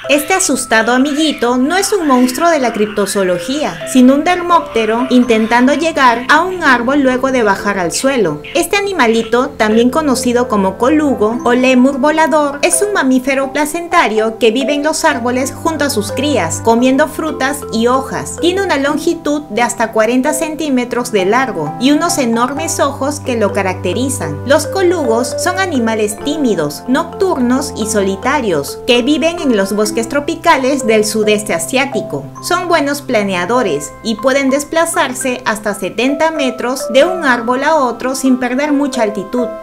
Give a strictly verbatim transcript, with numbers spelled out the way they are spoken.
Este asustado amiguito no es un monstruo de la criptozoología, sino un dermóptero intentando llegar a un árbol luego de bajar al suelo. Este animalito, también conocido como colugo o lémur volador, es un mamífero placentario que vive en los árboles junto a sus crías, comiendo frutas y hojas. Tiene una longitud de hasta cuarenta centímetros de largo y unos enormes ojos que lo caracterizan. Los colugos son animales tímidos, nocturnos y solitarios, que viven en los bosques tropicales del sudeste asiático. Son buenos planeadores y pueden desplazarse hasta setenta metros de un árbol a otro sin perder mucha altitud.